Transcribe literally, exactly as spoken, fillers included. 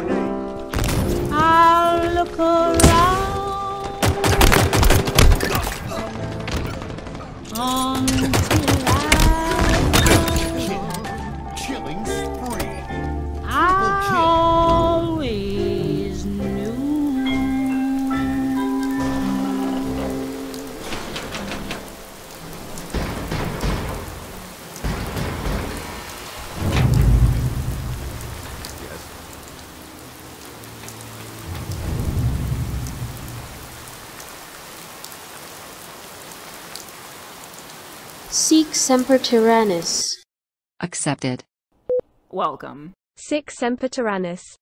I'll look around until I Killing spree. I always knew. Sic semper tyrannis. Accepted. Welcome. Sic semper tyrannis.